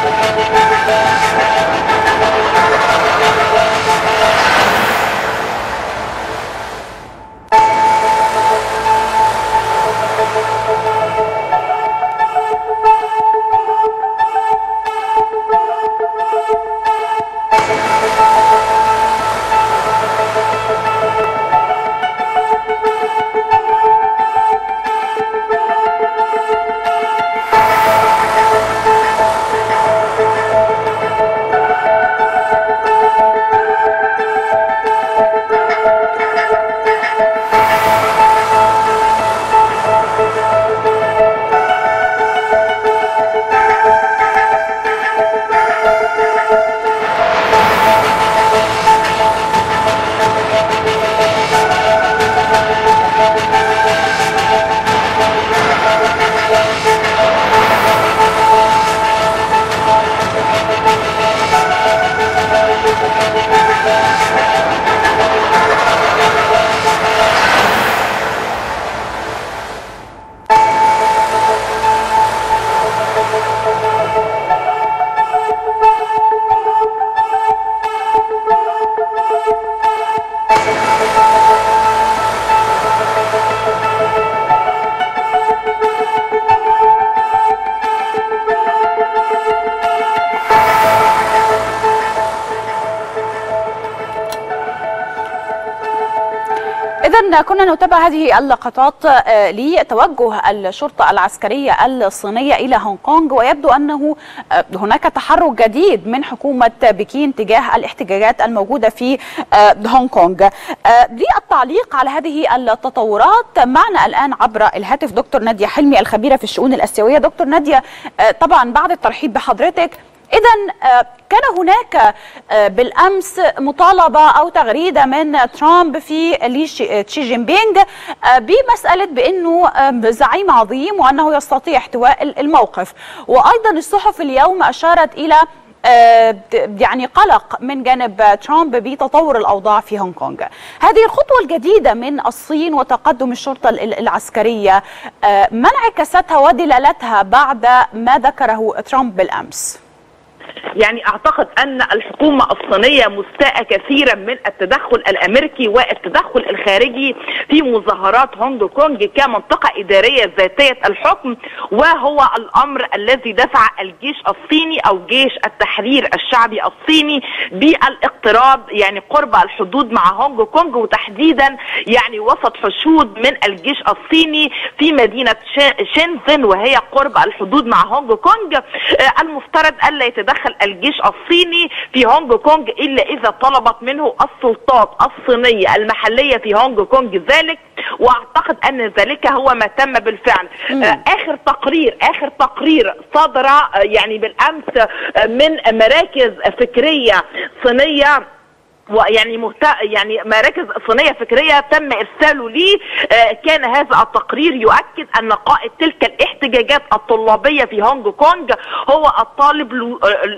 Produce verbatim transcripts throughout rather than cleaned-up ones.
إذن كنا نتابع هذه اللقطات لتوجه الشرطة العسكرية الصينية إلى هونغ كونغ، ويبدو أنه هناك تحرك جديد من حكومة بكين تجاه الاحتجاجات الموجودة في هونغ كونغ. للتعليق على هذه التطورات معنا الآن عبر الهاتف دكتور نادية حلمي الخبيرة في الشؤون الآسيوية. دكتور نادية، طبعا بعد الترحيب بحضرتك، إذن كان هناك بالأمس مطالبة أو تغريدة من ترامب في شي جين بينغ بمسألة بأنه زعيم عظيم وأنه يستطيع احتواء الموقف، وأيضا الصحف اليوم أشارت إلى يعني قلق من جانب ترامب بتطور الأوضاع في هونغ كونغ. هذه الخطوة الجديدة من الصين وتقدم الشرطة العسكرية، ما انعكاستها ودلالتها بعد ما ذكره ترامب بالأمس؟ يعني اعتقد ان الحكومه الصينيه مستاءه كثيرا من التدخل الامريكي والتدخل الخارجي في مظاهرات هونغ كونغ كمنطقه اداريه ذاتيه الحكم، وهو الامر الذي دفع الجيش الصيني او جيش التحرير الشعبي الصيني بالاقتراب يعني قرب الحدود مع هونغ كونغ، وتحديدا يعني وسط حشود من الجيش الصيني في مدينه شنزن وهي قرب الحدود مع هونغ كونغ. المفترض الا يتدخل الجيش الصيني في هونغ كونغ الا اذا طلبت منه السلطات الصينيه المحليه في هونغ كونغ ذلك، واعتقد ان ذلك هو ما تم بالفعل. آه اخر تقرير اخر تقرير صدر يعني بالامس من مراكز فكريه صينيه ويعني مهت... يعني مراكز صينيه فكريه تم ارساله لي. آه كان هذا التقرير يؤكد ان قائد تلك الاحتجاجات الطلابيه في هونغ كونغ هو الطالب لو...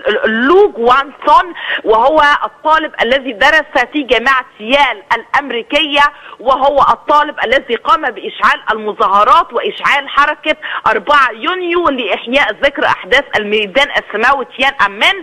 لوغ وان سون، وهو الطالب الذي درس في جامعه يال الامريكيه، وهو الطالب الذي قام باشعال المظاهرات واشعال حركه أربعة يونيو لاحياء ذكرى احداث الميدان السماوي تيان أنمن.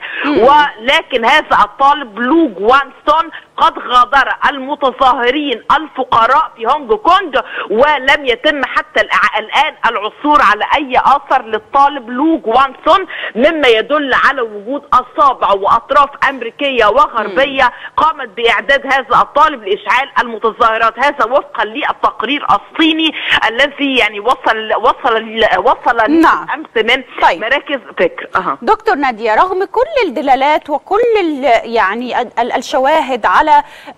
ولكن هذا الطالب لوغ وان سون قد غادر المتظاهرين الفقراء في هونغ كونغ، ولم يتم حتى الآن العثور على أي أثر للطالب لوغ وان سون، مما يدل على وجود أصابع وأطراف أمريكية وغربية قامت بإعداد هذا الطالب لإشعال المتظاهرات. هذا وفقا للتقرير الصيني الذي يعني وصل وصل وصل نعم. أمس من طيب. مراكز فكر. أه. دكتور نادية، رغم كل الدلالات وكل يعني الشواهد على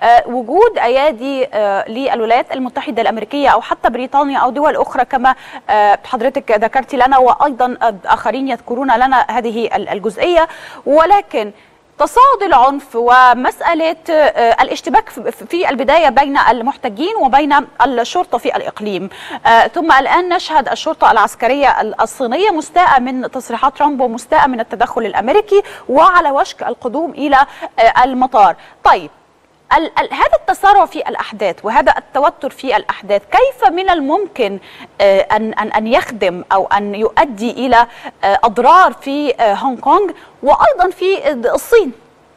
وجود ايادي للولايات المتحده الامريكيه او حتى بريطانيا او دول اخرى كما حضرتك ذكرتي لنا، وايضا اخرين يذكرون لنا هذه الجزئيه، ولكن تصاعد العنف ومسألة الاشتباك في البداية بين المحتجين وبين الشرطة في الإقليم، ثم الآن نشهد الشرطة العسكرية الصينية مستاءة من تصريحات ترامب ومستاءة من التدخل الأمريكي وعلى وشك القدوم إلى المطار. طيب، ال ال هذا التسارع في الأحداث وهذا التوتر في الأحداث كيف من الممكن آه أن أن أن يخدم أو أن يؤدي إلى آه أضرار في آه هونغ كونغ وأيضا في الصين؟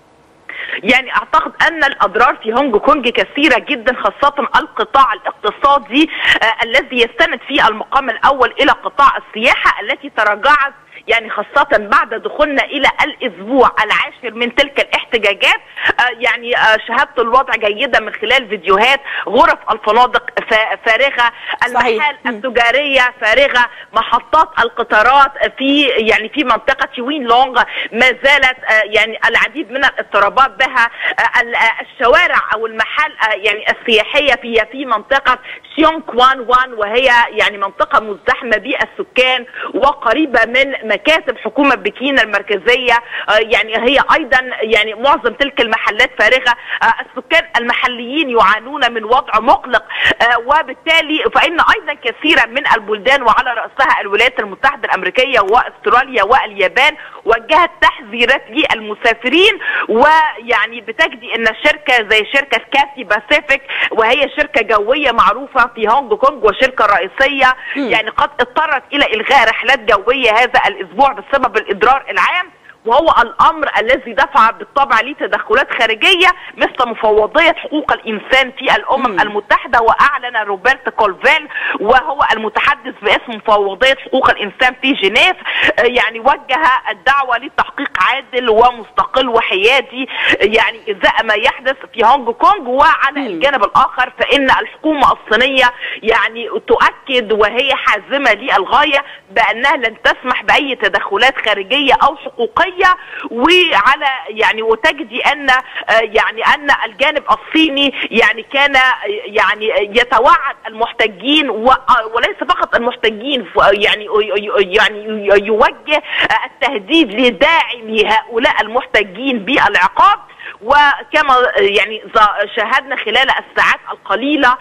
يعني اعتقد ان الاضرار في هونج كونج كثيره جدا، خاصه القطاع الاقتصادي آه الذي يستند في المقام الاول الى قطاع السياحه التي تراجعت، يعني خاصة بعد دخولنا إلى الأسبوع العاشر من تلك الاحتجاجات. آه يعني آه شاهدت الوضع جيدا من خلال فيديوهات غرف الفنادق فارغة، المحال التجارية فارغة، محطات القطارات في يعني في منطقة وين لونغ ما زالت آه يعني العديد من الاضطرابات بها. آه الشوارع أو المحال آه يعني السياحية في في منطقة شيونغ كوان وان، وهي يعني منطقة مزدحمة بالسكان وقريبة من مكاتب حكومة بكين المركزية، يعني هي ايضا يعني معظم تلك المحلات فارغة. السكان المحليين يعانون من وضع مقلق، وبالتالي فإن ايضا كثيرا من البلدان وعلى رأسها الولايات المتحدة الامريكية واستراليا واليابان وجهت تحذيرات للمسافرين، ويعني بتجدي ان شركة زي شركة كاثي باسيفيك وهي شركة جوية معروفة في هونج كونج وشركة رئيسية يعني قد اضطرت الى الغاء رحلات جوية هذا الاسبوع بسبب الاضرار العام، وهو الامر الذي دفع بالطبع لتدخلات خارجيه مثل مفوضيه حقوق الانسان في الامم مم. المتحده. واعلن روبرت كولفيل وهو المتحدث باسم مفوضيه حقوق الانسان في جنيف يعني وجه الدعوه لتحقيق عادل ومستقل وحيادي يعني ازاء ما يحدث في هونج كونج. وعلى مم. الجانب الاخر فان الحكومه الصينيه يعني تؤكد وهي حازمه للغايه بانها لن تسمح باي تدخلات خارجيه او حقوقيه، وعلى يعني وتجدي ان يعني ان الجانب الصيني يعني كان يعني يتوعد المحتجين وليس فقط المحتجين، يعني يعني يوجه التهديد لداعمي هؤلاء المحتجين بالعقاب. وكما يعني شاهدنا خلال الساعات القليلة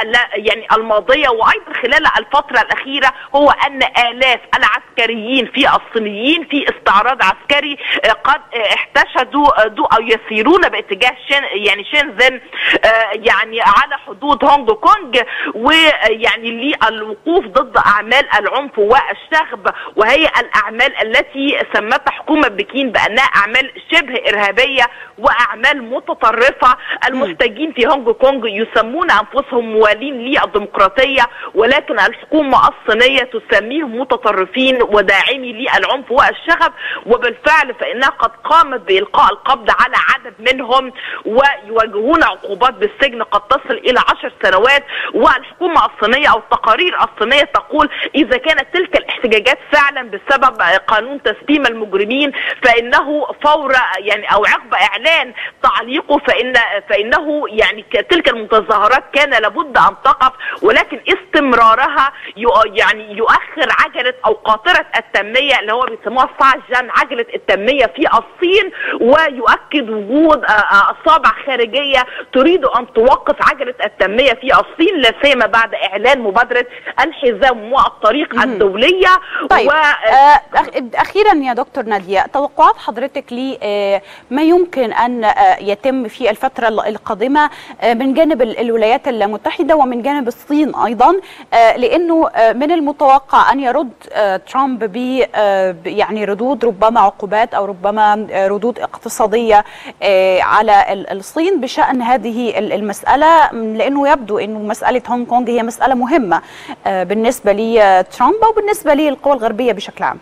يعني الماضية وأيضا خلال الفترة الأخيرة هو أن آلاف العسكريين في الصينيين في استعراض عسكري قد احتشدوا أو يسيرون باتجاه شن يعني شنزن يعني على حدود هونج كونج، ويعني للوقوف ضد أعمال العنف والشغب، وهي الأعمال التي سمتها حكومة بكين بأنها أعمال شبه إرهابية وأعمال متطرفة. المحتجين في هونج كونج يسمون أنفسهم موالين للديمقراطية، ولكن الحكومة الصينية تسميهم متطرفين وداعمي للعنف والشغب، وبالفعل فإنها قد قامت بإلقاء القبض على عدد منهم ويواجهون عقوبات بالسجن قد تصل إلى عشر سنوات. والحكومة الصينية أو التقارير الصينية تقول إذا كانت تلك الاحتجاجات فعلا بسبب قانون تسليم المجرمين فإنه فور يعني أو عقب إعلان تعليقه فإن فإنه يعني تلك المتظاهرات كان لابد أن تقف، ولكن استمرارها يعني يؤخر عجلة أو قاطرة التنمية اللي هو بيسموها فاجن عجلة التنمية في الصين، ويؤكد وجود أصابع خارجية تريد أن توقف عجلة التنمية في الصين، لا سيما بعد إعلان مبادرة الحزام والطريق مم. الدولية. طيب و... آه أخيرا يا دكتور نادية، توقعات حضرتك لما يمكن أن يتم في الفترة القادمة من جانب الولايات المتحدة ومن جانب الصين أيضا، لأنه من المتوقع أن يرد ترامب ب يعني ردود ربما عقوبات أو ربما ردود اقتصادية على الصين بشأن هذه المسألة، لأنه يبدو أنه مسألة هونغ كونغ هي مسألة مهمة بالنسبة لترامب وبالنسبة للقوى الغربية بشكل عام.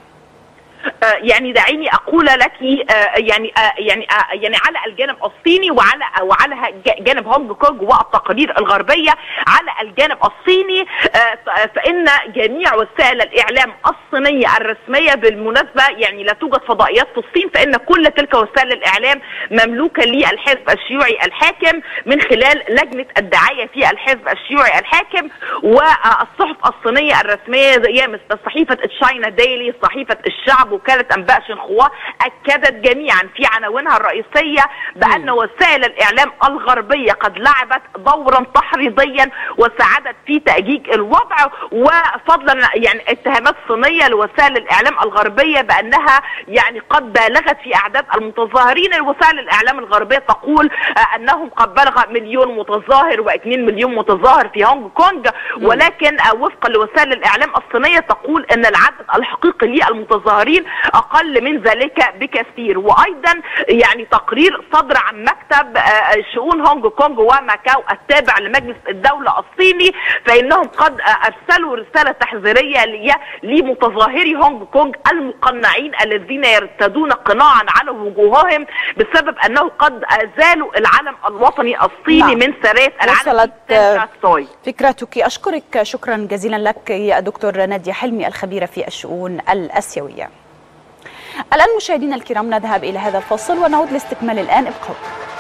يعني دعيني اقول لك يعني يعني يعني على الجانب الصيني وعلى وعلى جانب هونج كونج والتقارير الغربيه. على الجانب الصيني فان جميع وسائل الاعلام الصينيه الرسميه بالمناسبه يعني لا توجد فضائيات في الصين، فان كل تلك وسائل الاعلام مملوكه للحزب الشيوعي الحاكم من خلال لجنه الدعايه في الحزب الشيوعي الحاكم. والصحف الصينيه الرسميه زي مثل صحيفه تشاينا ديلي، صحيفه الشعب وكالة أنباء شنخوا أكدت جميعا في عناوينها الرئيسية بأن وسائل الإعلام الغربية قد لعبت دورا تحريضيا وساعدت في تأجيج الوضع، وفضلا يعني اتهامات صينية لوسائل الإعلام الغربية بأنها يعني قد بالغت في أعداد المتظاهرين. وسائل الإعلام الغربية تقول أنهم قد بلغ مليون متظاهر واثنين مليون متظاهر في هونج كونج، ولكن وفقا لوسائل الإعلام الصينية تقول أن العدد الحقيقي للمتظاهرين أقل من ذلك بكثير. وأيضا يعني تقرير صدر عن مكتب شؤون هونج كونج وماكاو التابع لمجلس الدولة الصيني، فإنهم قد أرسلوا رسالة تحذيرية لمتظاهري هونج كونج المقنعين الذين يرتدون قناعا على وجوههم بسبب أنه قد أزالوا العلم الوطني الصيني نعم. من سرايات العلم. وصلت فكرتك. أشكرك شكرا جزيلا لك يا دكتور نادية حلمي الخبيرة في الشؤون الآسيوية. الآن مشاهدينا الكرام نذهب إلى هذا الفصل ونعود لاستكمال الآن. ابقوا.